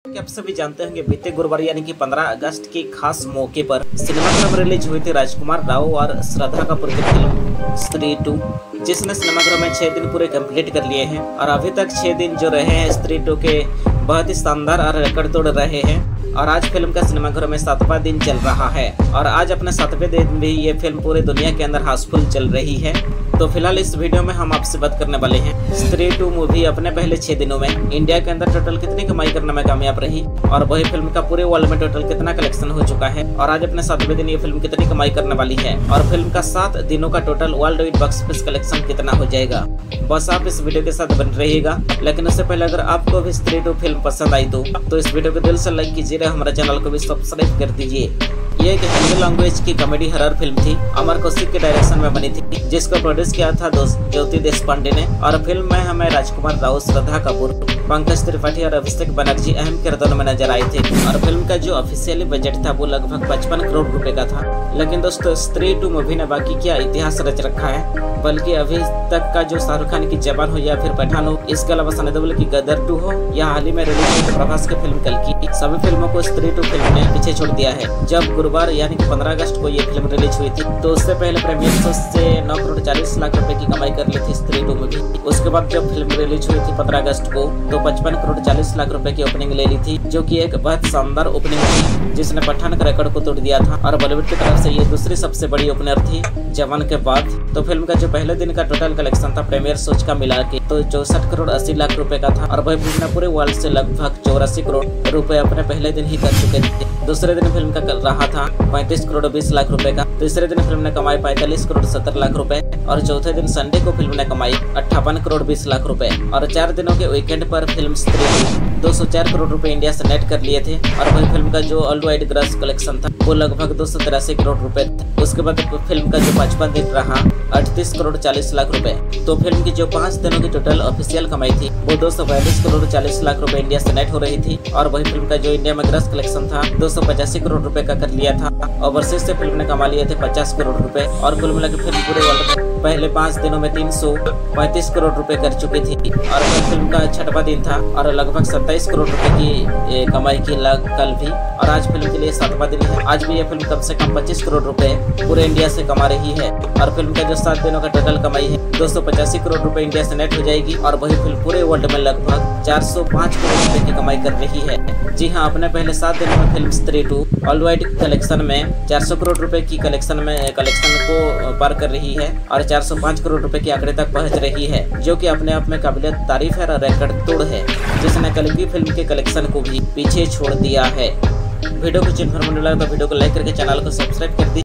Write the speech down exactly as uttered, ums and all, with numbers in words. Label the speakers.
Speaker 1: कि आप सभी जानते होंगे बीते गुरुवार यानी कि पंद्रह अगस्त के खास मौके पर सिनेमाघर में रिलीज हुई थी राजकुमार राव और श्रद्धा कपूर की फिल्म स्त्री टू, जिसने सिनेमाघरों में छह दिन पूरे कंप्लीट कर लिए हैं और अभी तक छह दिन जो रहे हैं स्त्री टू के बहुत ही शानदार और रिकॉर्ड तोड़ रहे हैं। और आज फिल्म का सिनेमाघरों में सातवां दिन चल रहा है और आज अपने सातवें दिन भी ये फिल्म पूरे दुनिया के अंदर हाउसफुल चल रही है। तो फिलहाल इस वीडियो में हम आपसे बात करने वाले हैं स्त्री टू मूवी अपने पहले छह दिनों में इंडिया के अंदर टोटल कितनी कमाई करने में कामयाब रही और वही फिल्म का पूरे वर्ल्ड में टोटल कितना कलेक्शन हो चुका है और आज अपने सातवें दिन ये फिल्म कितनी कमाई करने वाली है और फिल्म का सात दिनों का total worldwide box office collection कितना हो जाएगा। बस आप इस वीडियो के साथ बन रहिएगा, लेकिन उससे पहले अगर आपको भी स्त्री टू फिल्म पसंद आई तो, तो इस वीडियो को दिल से लाइक कीजिए, हमारे चैनल को भी सब्सक्राइब कर दीजिए। ये एक हिंदी लैंग्वेज की कॉमेडी हॉरर फिल्म थी, अमर कौशिक के डायरेक्शन में बनी थी, जिसको प्रोड्यूस किया था ज्योति देशपांडे ने। और फिल्म में हमें राजकुमार राव, श्रद्धा कपूर, पंकज त्रिपाठी और अभिषेक बनर्जी अहम किरदारों में नजर आए थे। और फिल्म का जो ऑफिशियली बजट था वो लगभग पचपन करोड़ रुपए का था। लेकिन दोस्तों स्त्री टू मूवी ने बाकी क्या इतिहास रच रखा है, बल्कि अभी तक का जो शाहरुख खान की जवान हो या फिर पठान हो, इसके अलावा सनी देओल की गदर टू हो या हाल ही में रिलीज हुई प्रभास की फिल्म कल की, सभी फिल्मों को स्त्री टू फिल्म ने पीछे छोड़ दिया है। जब गुरुवार यानी कि पंद्रह अगस्त को ये फिल्म रिलीज हुई थी तो उससे पहले प्रीमियर शो से नौ करोड़ चालीस लाख रुपए की कमाई कर ली थी स्त्री टू मूवी। उसके बाद जब फिल्म रिलीज हुई थी पंद्रह अगस्त को तो पचपन करोड़ चालीस लाख रुपए की ओपनिंग ले ली थी, जो कि एक बहुत शानदार ओपनिंग थी जिसने पठान का रिकॉर्ड को तोड़ दिया था और बॉलीवुड की तरफ से ये दूसरी सबसे बड़ी ओपनर थी जवान के बाद। तो फिल्म का जो पहले दिन का टोटल कलेक्शन था प्रीमियर शो का मिला के तो चौसठ करोड़ अस्सी लाख रुपए का था और वह फिल्म ने पूरे वर्ल्ड से लगभग चौरासी करोड़ रुपए अपने पहले दिन ही कर चुके थे। दूसरे दिन फिल्म का कर रहा था पैंतीस करोड़ बीस लाख रुपए का, तीसरे दिन फिल्म ने कमाई पैंतालीस करोड़ सत्तर लाख रुपए और चौथे दिन संडे को फिल्म ने कमाई अट्ठावन करोड़ बीस लाख रुपए। और चार दिनों के वीकेंड पर फिल्म स्त्री दो सौ चार करोड़ रुपए इंडिया से नेट कर लिए थे और वही फिल्म का जो वर्ल्ड वाइड ग्रॉस कलेक्शन था वो लगभग दो सौ तिरासी करोड़ रुपए थे। उसके बाद फिल्म का जो पचपन दिन रहा अड़तीस करोड़ चालीस लाख रुपए। तो फिल्म की जो पांच दिनों की टोटल ऑफिशियल कमाई थी वो दो सौ बयालीस करोड़ चालीस लाख रुपए इंडिया से नेट हो रही थी और वही फिल्म का जो इंडिया में ग्रॉस कलेक्शन था दो सौ पचासी करोड़ रुपए का कर लिया था। ओवरसीज से फिल्म ने कमा लिए थे पचास करोड़ रुपए और कुल मिलाकर फिल्म पूरे वर्ल्ड में पहले पांच दिनों में तीन सौ पैंतीस करोड़ रुपए कर चुकी थी। और फिल्म का छठवां दिन था और लगभग सत्ताईस करोड़ रुपए की कमाई की कल भी, और आज फिल्म के लिए सातवां दिन है। आज भी यह फिल्म कम से कम पच्चीस करोड़ रुपए पूरे इंडिया से कमा रही है और फिल्म का जो सात दिनों का टोटल कमाई है दो सौ पचासी करोड़ रुपए इंडिया से नेट हो जाएगी और वही फिल्म पूरे वर्ल्ड में लगभग चार सौ पाँच करोड़ रुपए की कमाई कर रही है। जी हाँ, अपने पहले सात दिनों में फिल्म स्त्री टू वर्ल्ड वाइड कलेक्शन में चार सौ करोड़ रुपए की कलेक्शन में कलेक्शन को पार कर रही है और चार सौ पाँच करोड़ रुपए के आंकड़े तक पहुंच रही है, जो कि अपने आप में काबिलियत तारीफ है और रिकॉर्ड तोड़ है, जिसने कल की फिल्म के कलेक्शन को भी पीछे छोड़ दिया है। वीडियो को इन्फॉर्मेटिव लगा तो वीडियो को लाइक करके चैनल को सब्सक्राइब कर दीजिए।